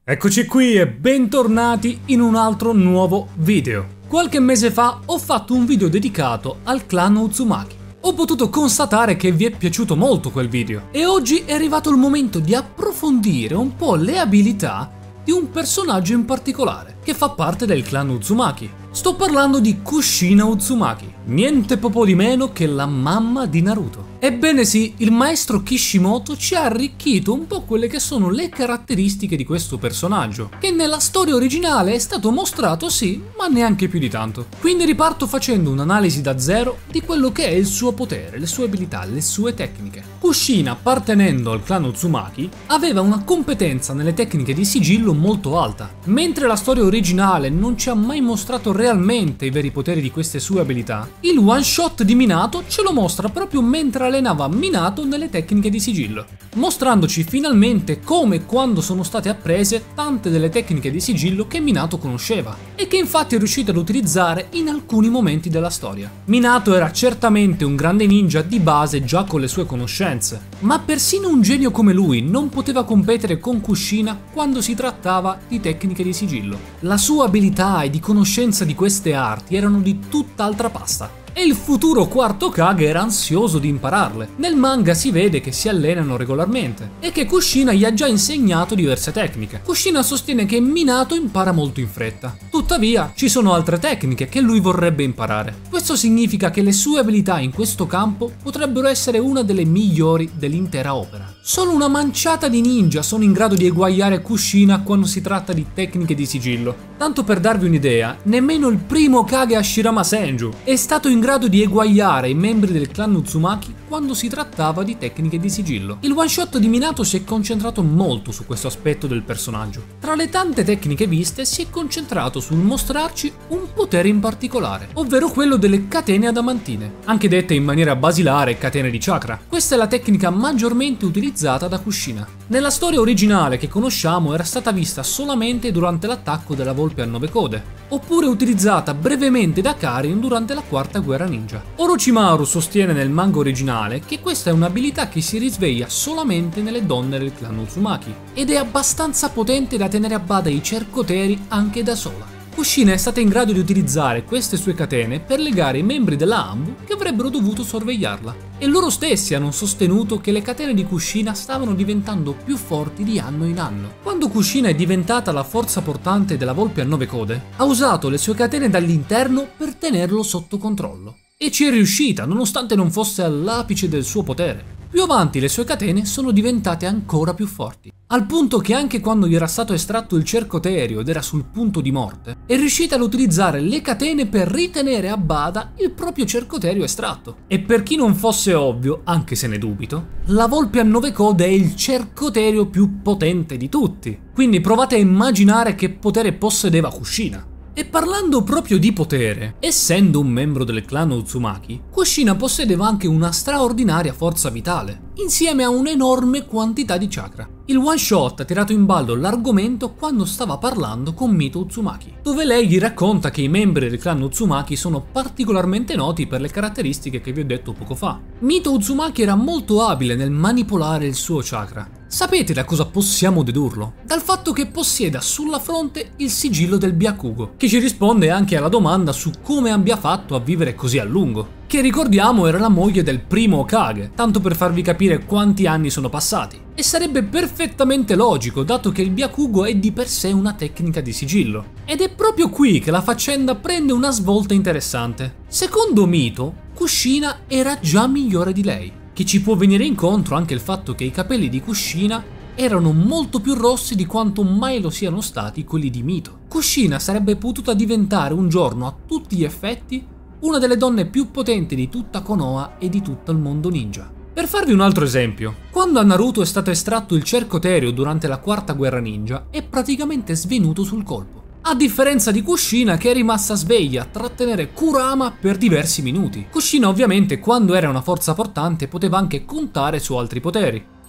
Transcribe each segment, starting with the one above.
Eccoci qui e bentornati in un altro nuovo video. Qualche mese fa ho fatto un video dedicato al clan Uzumaki. Ho potuto constatare che vi è piaciuto molto quel video e oggi è arrivato il momento di approfondire un po' le abilità di un personaggio in particolare che fa parte del clan Uzumaki. Sto parlando di Kushina Uzumaki, niente po' di meno che la mamma di Naruto. Ebbene sì, il maestro Kishimoto ci ha arricchito un po' quelle che sono le caratteristiche di questo personaggio, che nella storia originale è stato mostrato sì, ma neanche più di tanto. Quindi riparto facendo un'analisi da zero di quello che è il suo potere, le sue abilità, le sue tecniche. Kushina, appartenendo al clan Uzumaki, aveva una competenza nelle tecniche di sigillo molto alta. Mentre la storia originale non ci ha mai mostrato realmente i veri poteri di queste sue abilità, il one shot di Minato ce lo mostra proprio mentre allenava Minato nelle tecniche di sigillo, mostrandoci finalmente come e quando sono state apprese tante delle tecniche di sigillo che Minato conosceva e che infatti è riuscito ad utilizzare in alcuni momenti della storia. Minato era certamente un grande ninja di base già con le sue conoscenze, ma persino un genio come lui non poteva competere con Kushina quando si trattava di tecniche di sigillo. La sua abilità e di conoscenza di queste arti erano di tutt'altra pasta. E il futuro quarto Kage era ansioso di impararle. Nel manga si vede che si allenano regolarmente e che Kushina gli ha già insegnato diverse tecniche. Kushina sostiene che Minato impara molto in fretta. Tuttavia, ci sono altre tecniche che lui vorrebbe imparare. Questo significa che le sue abilità in questo campo potrebbero essere una delle migliori dell'intera opera. Solo una manciata di ninja sono in grado di eguagliare Kushina quando si tratta di tecniche di sigillo. Tanto per darvi un'idea, nemmeno il primo Kage Hashirama Senju è stato in grado di eguagliare i membri del clan Uzumaki quando si trattava di tecniche di sigillo. Il one shot di Minato si è concentrato molto su questo aspetto del personaggio. Tra le tante tecniche viste si è concentrato sul mostrarci un potere in particolare, ovvero quello delle catene adamantine, anche dette in maniera basilare catene di chakra. Questa è la tecnica maggiormente utilizzata da Kushina. Nella storia originale che conosciamo era stata vista solamente durante l'attacco della Volpe a 9 code, oppure utilizzata brevemente da Karin durante la quarta guerra ninja. Orochimaru sostiene nel manga originale che questa è un'abilità che si risveglia solamente nelle donne del clan Uzumaki ed è abbastanza potente da tenere a bada i cercoteri anche da sola. Kushina è stata in grado di utilizzare queste sue catene per legare i membri della Anbu che avrebbero dovuto sorvegliarla, e loro stessi hanno sostenuto che le catene di Kushina stavano diventando più forti di anno in anno. Quando Kushina è diventata la forza portante della Volpe a 9 code, ha usato le sue catene dall'interno per tenerlo sotto controllo. E ci è riuscita, nonostante non fosse all'apice del suo potere. Più avanti le sue catene sono diventate ancora più forti, al punto che anche quando gli era stato estratto il cercoterio ed era sul punto di morte, è riuscita ad utilizzare le catene per ritenere a bada il proprio cercoterio estratto. E per chi non fosse ovvio, anche se ne dubito, la Volpe a 9 code è il cercoterio più potente di tutti. Quindi provate a immaginare che potere possedeva Kushina. E parlando proprio di potere, essendo un membro del clan Uzumaki, Kushina possedeva anche una straordinaria forza vitale, insieme a un'enorme quantità di chakra. Il one shot ha tirato in ballo l'argomento quando stava parlando con Mito Uzumaki, dove lei gli racconta che i membri del clan Uzumaki sono particolarmente noti per le caratteristiche che vi ho detto poco fa. Mito Uzumaki era molto abile nel manipolare il suo chakra. Sapete da cosa possiamo dedurlo? Dal fatto che possieda sulla fronte il sigillo del Byakugo, che ci risponde anche alla domanda su come abbia fatto a vivere così a lungo, che ricordiamo era la moglie del primo Hokage, tanto per farvi capire quanti anni sono passati. E sarebbe perfettamente logico, dato che il Byakugo è di per sé una tecnica di sigillo. Ed è proprio qui che la faccenda prende una svolta interessante. Secondo Mito, Kushina era già migliore di lei, che ci può venire incontro anche il fatto che i capelli di Kushina erano molto più rossi di quanto mai lo siano stati quelli di Mito. Kushina sarebbe potuta diventare un giorno a tutti gli effetti una delle donne più potenti di tutta Konoha e di tutto il mondo ninja. Per farvi un altro esempio, quando a Naruto è stato estratto il cercoterio durante la quarta guerra ninja, è praticamente svenuto sul colpo. A differenza di Kushina, che è rimasta sveglia a trattenere Kurama per diversi minuti. Kushina ovviamente quando era una forza portante poteva anche contare su altri poteri.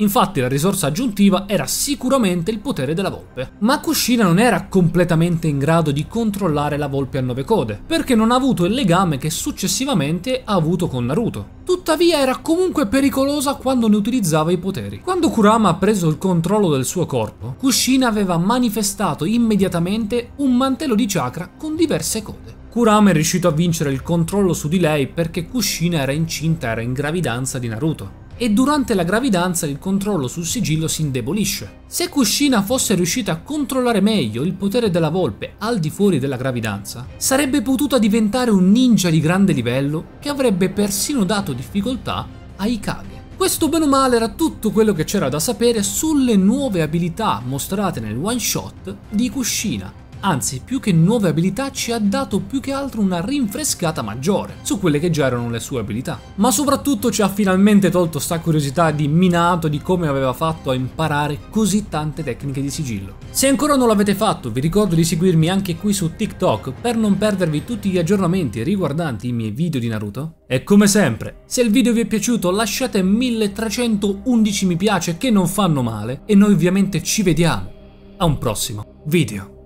Infatti la risorsa aggiuntiva era sicuramente il potere della volpe. Ma Kushina non era completamente in grado di controllare la volpe a 9 code, perché non ha avuto il legame che successivamente ha avuto con Naruto. Tuttavia era comunque pericolosa quando ne utilizzava i poteri. Quando Kurama ha preso il controllo del suo corpo, Kushina aveva manifestato immediatamente un mantello di chakra con diverse code. Kurama è riuscito a vincere il controllo su di lei perché Kushina era incinta, era in gravidanza di Naruto. E durante la gravidanza il controllo sul sigillo si indebolisce. Se Kushina fosse riuscita a controllare meglio il potere della volpe al di fuori della gravidanza, sarebbe potuta diventare un ninja di grande livello che avrebbe persino dato difficoltà ai Kage. Questo bene o male era tutto quello che c'era da sapere sulle nuove abilità mostrate nel one shot di Kushina. Anzi, più che nuove abilità ci ha dato più che altro una rinfrescata maggiore su quelle che già erano le sue abilità. Ma soprattutto ci ha finalmente tolto sta curiosità di Minato di come aveva fatto a imparare così tante tecniche di sigillo. Se ancora non l'avete fatto, vi ricordo di seguirmi anche qui su TikTok per non perdervi tutti gli aggiornamenti riguardanti i miei video di Naruto. E come sempre, se il video vi è piaciuto lasciate 1311 mi piace che non fanno male e noi ovviamente ci vediamo a un prossimo video.